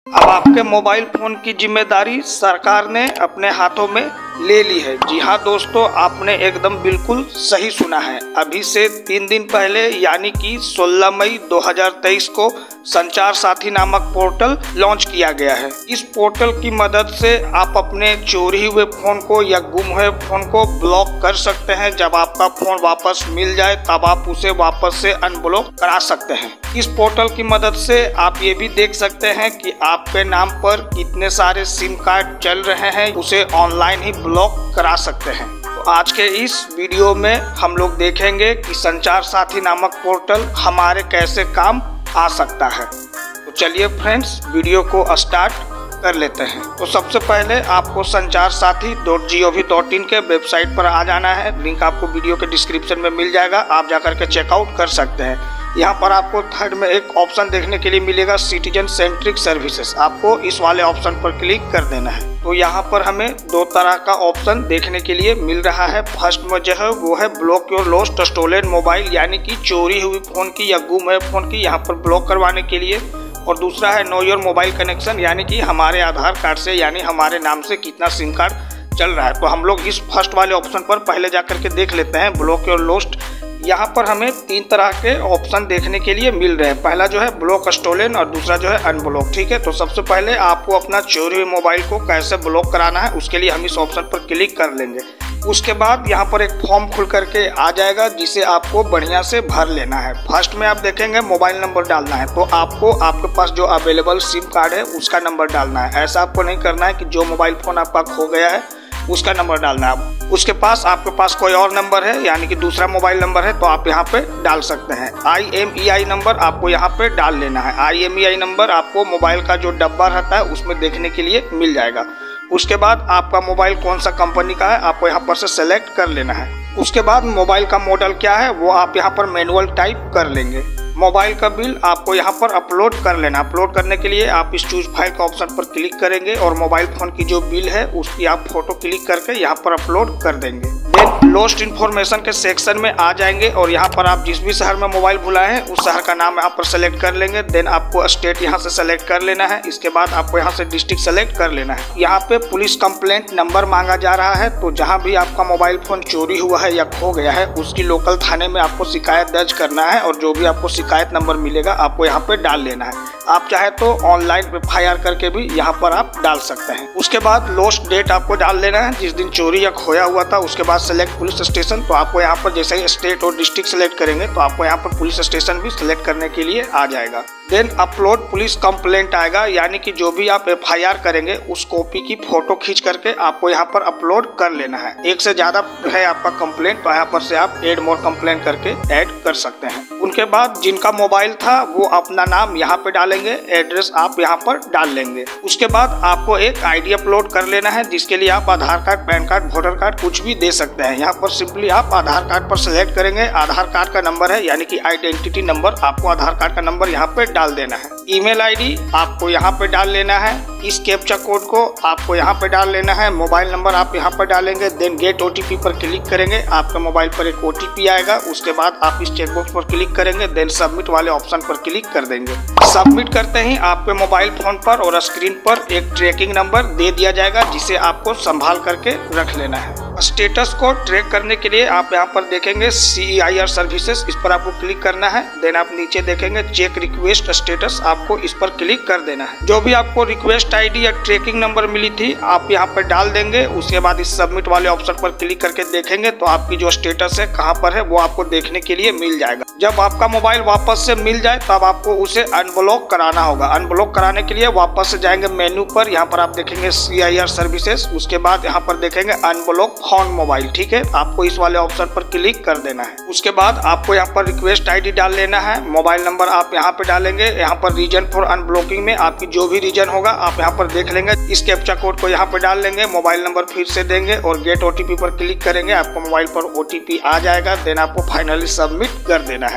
अब आपके mobile phone की जिम्मेदारी सरकार ने अपने हाथों में ले ली है। जी हाँ दोस्तों, आपने एकदम बिल्कुल सही सुना है। अभी से 3 दिन पहले यानी कि 16 मई 2023 को संचार साथी नामक पोर्टल लॉन्च किया गया है। इस पोर्टल की मदद से आप अपने चोरी हुए फोन को या गुम हुए फोन को ब्लॉक कर सकते हैं। जब आपका फोन वापस मिल जाए तब आप उसे वापस से अनब्लॉक करा सकते हैं। इस पोर्टल की मदद से आप ये भी देख सकते हैं कि आपके नाम पर कितने सारे सिम कार्ड चल रहे हैं, उसे ऑनलाइन ही ब्लॉक करा सकते हैं। तो आज के इस वीडियो में हम लोग देखेंगे कि संचार साथी नामक पोर्टल हमारे कैसे काम आ सकता है। तो चलिए फ्रेंड्स, वीडियो को स्टार्ट कर लेते हैं। तो सबसे पहले आपको संचार साथी.gov.in के वेबसाइट पर आ जाना है। लिंक आपको वीडियो के डिस्क्रिप्शन में मिल जाएगा, आप जाकर के चेकआउट कर सकते हैं। यहाँ पर आपको थर्ड में एक ऑप्शन देखने के लिए मिलेगा, सिटीजन सेंट्रिक सर्विसेज। आपको इस वाले ऑप्शन पर क्लिक कर देना है। तो यहाँ पर हमें 2 तरह का ऑप्शन देखने के लिए मिल रहा है। फर्स्ट में जो है वो है block your lost stolen mobile, यानी कि चोरी हुई फोन की या गुम हुए फोन की यहाँ पर ब्लॉक करवाने के लिए। और दूसरा है नो योर मोबाइल कनेक्शन, यानी कि हमारे आधार कार्ड से यानी हमारे नाम से कितना सिम कार्ड चल रहा है। तो हम लोग इस फर्स्ट वाले ऑप्शन पर पहले जाकर के देख लेते हैं, ब्लॉक योर लॉस्ट। यहाँ पर हमें 3 तरह के ऑप्शन देखने के लिए मिल रहे हैं। पहला जो है ब्लॉक स्टोलन और दूसरा जो है अनब्लॉक। ठीक है, तो सबसे पहले आपको अपना चोरी हुए मोबाइल को कैसे ब्लॉक कराना है उसके लिए हम इस ऑप्शन पर क्लिक कर लेंगे। उसके बाद यहाँ पर एक फॉर्म खुल करके आ जाएगा जिसे आपको बढ़िया से भर लेना है। फर्स्ट में आप देखेंगे मोबाइल नंबर डालना है, तो आपको आपके पास जो अवेलेबल सिम कार्ड है उसका नंबर डालना है। ऐसा आपको नहीं करना है कि जो मोबाइल फोन आपका खो गया है उसका नंबर डालना है। उसके पास आपके पास कोई और नंबर है यानी कि दूसरा मोबाइल नंबर है तो आप यहाँ पे डाल सकते हैं। IMEI नंबर आपको यहाँ पे डाल लेना है। IMEI नंबर आपको मोबाइल का जो डब्बा रहता है उसमें देखने के लिए मिल जाएगा। उसके बाद आपका मोबाइल कौन सा कंपनी का है आपको यहाँ पर से सेलेक्ट कर लेना है। उसके बाद मोबाइल का मॉडल क्या है वो आप यहाँ पर मैनुअल टाइप कर लेंगे। मोबाइल का बिल आपको यहाँ पर अपलोड कर लेना। अपलोड करने के लिए आप इस चूज फाइल का ऑप्शन पर क्लिक करेंगे और मोबाइल फोन की जो बिल है उसकी आप फोटो क्लिक करके यहाँ पर अपलोड कर देंगे। देन लॉस्ट इन्फॉर्मेशन के सेक्शन में आ जाएंगे और यहाँ पर आप जिस भी शहर में मोबाइल भुलाए हैं उस शहर का नाम यहाँ पर सेलेक्ट कर लेंगे। देन आपको स्टेट यहाँ से सेलेक्ट कर लेना है। इसके बाद आपको यहाँ से डिस्ट्रिक्ट सेलेक्ट कर लेना है। यहाँ पे पुलिस कंप्लेंट नंबर मांगा जा रहा है, तो जहाँ भी आपका मोबाइल फोन चोरी हुआ है या खो गया है उसकी लोकल थाने में आपको शिकायत दर्ज करना है और जो भी आपको शिकायत नंबर मिलेगा आपको यहाँ पे डाल लेना है। आप चाहे तो ऑनलाइन FIR करके भी यहाँ पर आप डाल सकते हैं। उसके बाद लॉस्ट डेट आपको डाल लेना है, जिस दिन चोरी या खोया हुआ था। उसके बाद सेलेक्ट पुलिस स्टेशन, तो आपको यहाँ पर जैसे ही स्टेट और डिस्ट्रिक्ट सेलेक्ट करेंगे तो आपको यहाँ पर पुलिस स्टेशन भी सिलेक्ट करने के लिए आ जाएगा। देन अपलोड पुलिस कंप्लेंट आएगा, यानी कि जो भी आप FIR करेंगे उस कॉपी की फोटो खींच करके आपको यहाँ पर अपलोड कर लेना है। एक से ज्यादा है आपका कंप्लेंट तो यहाँ पर से आप ऐड मोर कंप्लेंट करके ऐड कर सकते हैं। उनके बाद जिनका मोबाइल था वो अपना नाम यहाँ पे डालेंगे, एड्रेस आप यहाँ पर डाल लेंगे। उसके बाद आपको एक ID अपलोड कर लेना है जिसके लिए आप Aadhaar card, pan card, voter card कुछ भी दे सकते हैं। यहाँ पर सिंपली आप आधार कार्ड पर सिलेक्ट करेंगे। आधार कार्ड का नंबर है यानी कि आइडेंटिटी नंबर, आपको आधार कार्ड का नंबर यहाँ पे डाल देना है। ईमेल ID आपको यहाँ पे डाल लेना है। इस कैप्चा कोड को आपको यहाँ पे डाल लेना है। मोबाइल नंबर आप यहाँ पर डालेंगे। देन गेट OTP पर क्लिक करेंगे, आपके मोबाइल पर एक OTP आएगा। उसके बाद आप इस चेकबॉक्स पर क्लिक करेंगे। देन सबमिट वाले ऑप्शन पर क्लिक कर देंगे। सबमिट करते ही आपके मोबाइल फोन पर और स्क्रीन पर एक ट्रैकिंग नंबर दे दिया जाएगा जिसे आपको संभाल करके रख लेना है। स्टेटस को ट्रैक करने के लिए आप यहाँ पर देखेंगे CEIR सर्विसेज, इस पर आपको क्लिक करना है। देन आप नीचे देखेंगे चेक रिक्वेस्ट स्टेटस, आपको इस पर क्लिक कर देना है। जो भी आपको रिक्वेस्ट ID या ट्रैकिंग नंबर मिली थी आप यहाँ पर डाल देंगे। उसके बाद इस सबमिट वाले ऑप्शन पर क्लिक करके देखेंगे तो आपकी जो स्टेटस है कहाँ पर है वो आपको देखने के लिए मिल जाएगा। जब आपका मोबाइल वापस से मिल जाए तब आपको उसे अनब्लॉक कराना होगा। अनब्लॉक कराने के लिए वापस से जाएंगे मेन्यू पर, यहाँ पर आप देखेंगे CEIR सर्विसेज। उसके बाद यहाँ पर देखेंगे अनब्लॉक फोन मोबाइल। ठीक है, आपको इस वाले ऑप्शन पर क्लिक कर देना है। उसके बाद आपको यहाँ पर रिक्वेस्ट ID डाल लेना है। मोबाइल नंबर आप यहाँ पे डालेंगे। यहाँ पर रीजन फॉर अनब्लॉकिंग में आपकी जो भी रीजन होगा आप यहाँ पर देख लेंगे। इस कैप्चा कोड को यहाँ पे डाल लेंगे, मोबाइल नंबर फिर से देंगे और गेट OTP पर क्लिक करेंगे। आपको मोबाइल पर OTP आ जाएगा। देन आपको फाइनली सबमिट कर देना है।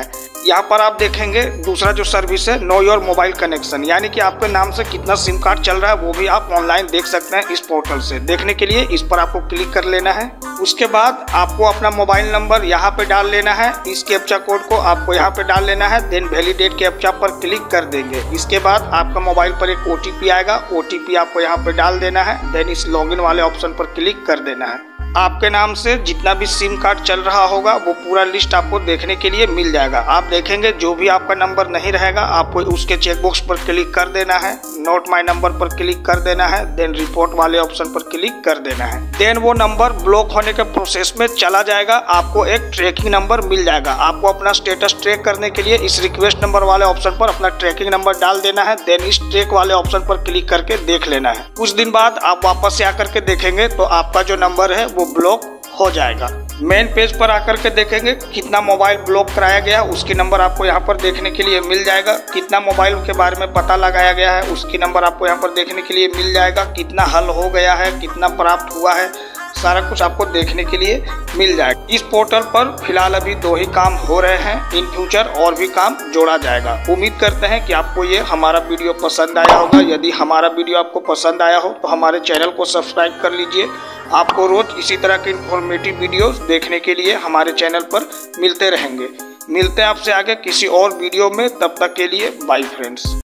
यहाँ पर आप देखेंगे दूसरा जो सर्विस है नो योर मोबाइल कनेक्शन, यानी कि आपके नाम से कितना सिम कार्ड चल रहा है वो भी आप ऑनलाइन देख सकते हैं इस पोर्टल से। देखने के लिए इस पर आपको क्लिक कर लेना है। उसके बाद आपको अपना मोबाइल नंबर यहाँ पे डाल लेना है। इस कैप्चा कोड को आपको यहाँ पे डाल लेना है। देन वैलिडेट कैप्चा पर क्लिक कर देंगे। इसके बाद आपका मोबाइल पर एक OTP आएगा, OTP आपको यहाँ पे डाल देना है। देन इस लॉगिन वाले ऑप्शन पर क्लिक कर देना है। आपके नाम से जितना भी सिम कार्ड चल रहा होगा वो पूरा लिस्ट आपको देखने के लिए मिल जाएगा। आप देखेंगे जो भी आपका नंबर नहीं रहेगा आपको उसके चेकबॉक्स पर क्लिक कर देना है, नोट माय नंबर पर क्लिक कर देना है। देन रिपोर्ट वाले ऑप्शन पर क्लिक कर देना है। देन वो नंबर ब्लॉक होने के प्रोसेस में चला जाएगा। आपको एक ट्रैकिंग नंबर मिल जाएगा। आपको अपना स्टेटस ट्रैक करने के लिए इस रिक्वेस्ट नंबर वाले ऑप्शन पर अपना ट्रैकिंग नंबर डाल देना है। देन इस ट्रैक वाले ऑप्शन पर क्लिक करके देख लेना है। कुछ दिन बाद आप वापस से आकर के देखेंगे तो आपका जो नंबर है वो ब्लॉक हो जाएगा। मेन पेज पर आकर के देखेंगे कितना मोबाइल ब्लॉक कराया गया है उसकी नंबर आपको यहाँ पर देखने के लिए मिल जाएगा। कितना मोबाइल के बारे में पता लगाया गया है उसकी नंबर आपको यहाँ पर देखने के लिए मिल जाएगा। कितना हल हो गया है, कितना प्राप्त हुआ है, सारा कुछ आपको देखने के लिए मिल जाएगा। इस पोर्टल पर फिलहाल अभी 2 ही काम हो रहे हैं। इन फ्यूचर और भी काम जोड़ा जाएगा। उम्मीद करते हैं कि आपको ये हमारा वीडियो पसंद आया होगा। यदि हमारा वीडियो आपको पसंद आया हो तो हमारे चैनल को सब्सक्राइब कर लीजिए। आपको रोज इसी तरह के इंफॉर्मेटिव वीडियोस देखने के लिए हमारे चैनल पर मिलते रहेंगे। मिलते हैं आपसे आगे किसी और वीडियो में। तब तक के लिए बाय फ्रेंड्स।